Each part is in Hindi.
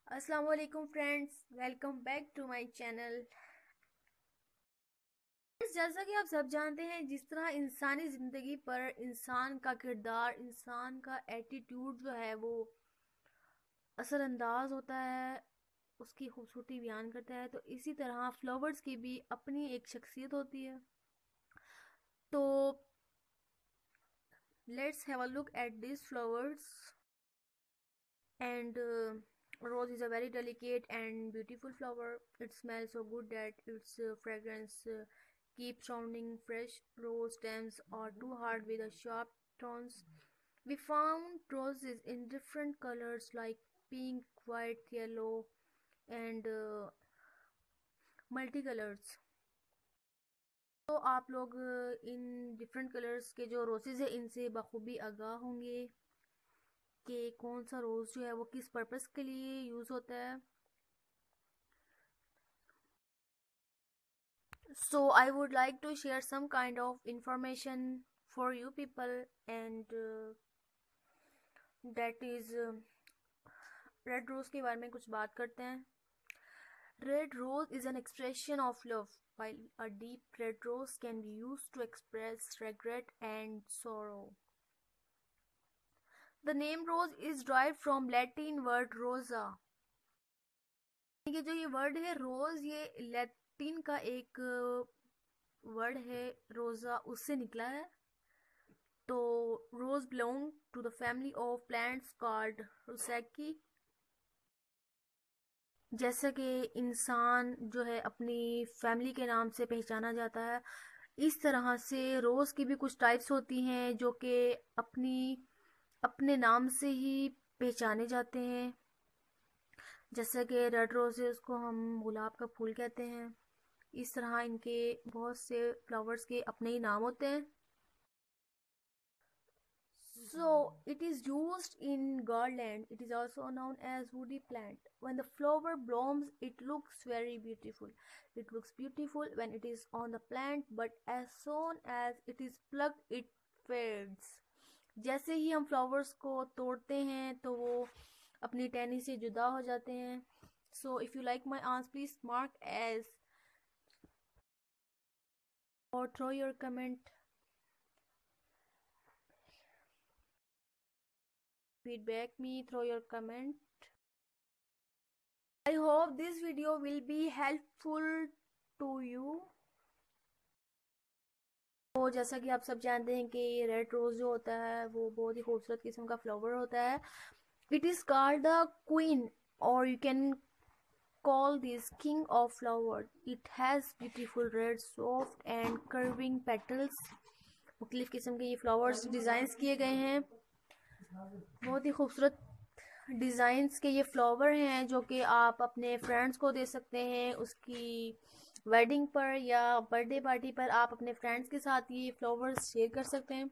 अस्सलाम वालेकुम friends, welcome back to my channel. जैसा कि आप सब जानते हैं, जिस तरह इंसानी ज़िंदगी पर इंसान का किरदार, इंसान का एटीट्यूड जो है वो असरअंदाज होता है, उसकी खूबसूरती बयान करता है, तो इसी तरह फ्लावर्स की भी अपनी एक शख्सियत होती है। तो let's have a look at this flowers and rose is a very delicate and beautiful flower. It smells so good that its fragrance keeps sounding fresh. Rose stems are too hard with a sharp thorns. We found roses in different colors like pink, white, yellow, and multicolors. तो आप लोग इन डिफरेंट कलर्स के जो रोजेज़ है इनसे बखूबी आगाह होंगे कि कौन सा रोज़ जो है वो किस पर्पस के लिए यूज़ होता है। So I would like to share some kind of information for you people, and that is red rose के बारे में कुछ बात करते हैं। Red rose is an expression of love, while a deep red rose can be used to express regret and sorrow. The name rose is derived from Latin word rosa. ये जो ये वर्ड है रोज, ये लैटिन का एक वर्ड है रोजा, उससे निकला है। तो rose belong to the family of plants called Rosaceae. जैसा कि इंसान जो है अपनी फैमिली के नाम से पहचाना जाता है, इस तरह से रोज की भी कुछ टाइप्स होती हैं जो कि अपने नाम से ही पहचाने जाते हैं। जैसे कि रेड रोजेस को हम गुलाब का फूल कहते हैं। इस तरह इनके बहुत से फ्लावर्स के अपने ही नाम होते हैं। So it is used in garland. It is also known as woody plant. When the flower blooms, it looks very beautiful. It looks beautiful when it is on the plant, but as soon as it is plucked, it fades. जैसे ही हम फ्लावर्स को तोड़ते हैं तो वो अपनी टहनी से जुदा हो जाते हैं। So if you like my answer, please mark as or throw your comment. Feedback me through your comment. I hope this video will be helpful to you. तो जैसा कि आप सब जानते हैं कि रेड रोज जो होता है वो बहुत ही खूबसूरत किस्म का फ्लावर होता है। It is called the queen, और you can call this king of flower. It has beautiful red, soft and curving petals. मुख्तलिफ किस्म के ये फ्लावर्स डिजाइंस किए गए हैं। बहुत ही खूबसूरत डिज़ाइंस के ये फ्लावर हैं जो कि आप अपने फ्रेंड्स को दे सकते हैं। उसकी वेडिंग पर या बर्थडे पार्टी पर आप अपने फ्रेंड्स के साथ ये फ्लावर्स शेयर कर सकते हैं।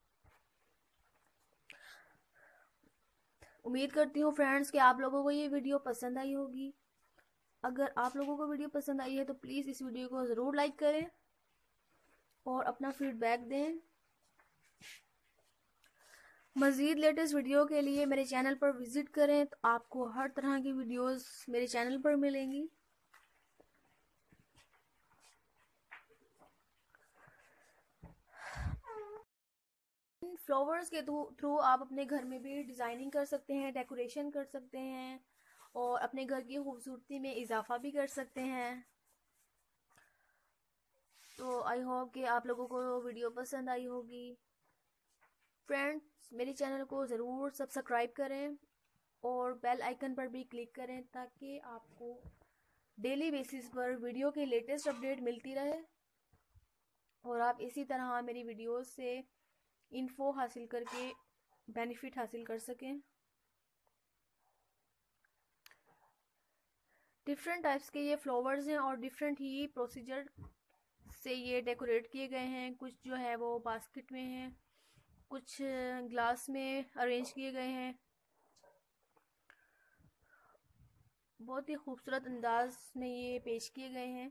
उम्मीद करती हूँ फ्रेंड्स कि आप लोगों को ये वीडियो पसंद आई होगी। अगर आप लोगों को वीडियो पसंद आई है तो प्लीज़ इस वीडियो को ज़रूर लाइक करें और अपना फीडबैक दें। मज़ीद लेटेस्ट वीडियो के लिए मेरे चैनल पर विज़िट करें, तो आपको हर तरह की वीडियोस मेरे चैनल पर मिलेंगी। फ्लावर्स के थ्रू आप अपने घर में भी डिज़ाइनिंग कर सकते हैं, डेकोरेशन कर सकते हैं और अपने घर की खूबसूरती में इजाफा भी कर सकते हैं। तो आई होप कि आप लोगों को वीडियो पसंद आई होगी। फ्रेंड्स, मेरे चैनल को ज़रूर सब्सक्राइब करें और बेल आइकन पर भी क्लिक करें ताकि आपको डेली बेसिस पर वीडियो की लेटेस्ट अपडेट मिलती रहे और आप इसी तरह मेरी वीडियोस से इन्फो हासिल करके बेनिफिट हासिल कर सकें। डिफरेंट टाइप्स के ये फ्लावर्स हैं और डिफरेंट ही प्रोसीजर से ये डेकोरेट किए गए हैं। कुछ जो है वो बास्केट में हैं, कुछ ग्लास में अरेंज किए गए हैं। बहुत ही खूबसूरत अंदाज में ये पेश किए गए हैं।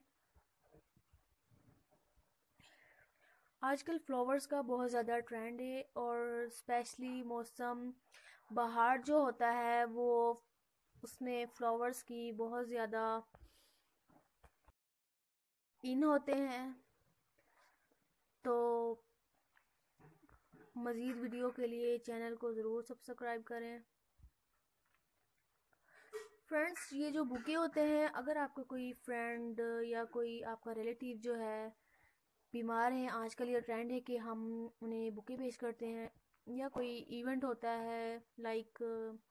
आजकल फ्लावर्स का बहुत ज़्यादा ट्रेंड है और स्पेशली मौसम बहार जो होता है वो उसमें फ्लावर्स की बहुत ज़्यादा इन होते हैं। तो मज़ीद वीडियो के लिए चैनल को ज़रूर सब्सक्राइब करें। फ्रेंड्स, ये जो बुके होते हैं, अगर आपका कोई फ्रेंड या कोई आपका रिलेटिव जो है बीमार हैं, आजकल ये ट्रेंड है कि हम उन्हें बुके पेश करते हैं, या कोई इवेंट होता है लाइक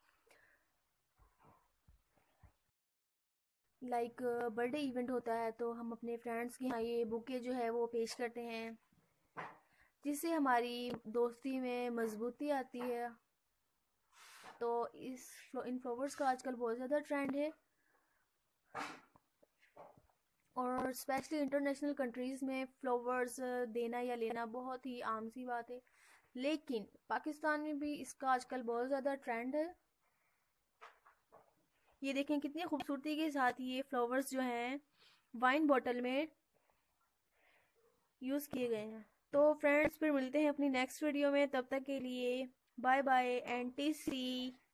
बर्थडे इवेंट होता है, तो हम अपने फ्रेंड्स के यहाँ ये बुके जो है वो पेश करते हैं, जिससे हमारी दोस्ती में मजबूती आती है। तो इन फ्लावर्स का आजकल बहुत ज़्यादा ट्रेंड है, और स्पेशली इंटरनेशनल कंट्रीज़ में फ्लावर्स देना या लेना बहुत ही आम सी बात है। लेकिन पाकिस्तान में भी इसका आजकल बहुत ज़्यादा ट्रेंड है। ये देखें कितनी खूबसूरती के साथ ये फ्लावर्स जो हैं वाइन बॉटल में यूज़ किए गए हैं। तो फ्रेंड्स, फिर मिलते हैं अपनी नेक्स्ट वीडियो में। तब तक के लिए bye bye and T C.